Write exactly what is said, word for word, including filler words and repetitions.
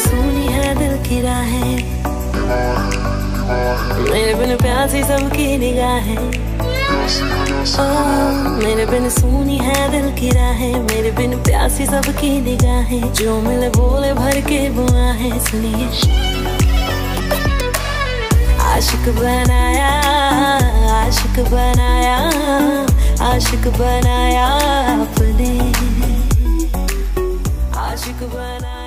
सुनी है दिल की राहें, मेरे बिन प्यासी सबकी निगाहें। मेरे बिन सुनी है दिल की राहें, मेरे बिन प्यासी सबकी निगाहें। जो मिले बोले भर के बुआहें, सुनिए आशिक बनाया, आशिक बनाया, आशिक बनाया आपने, आशिक बनाया।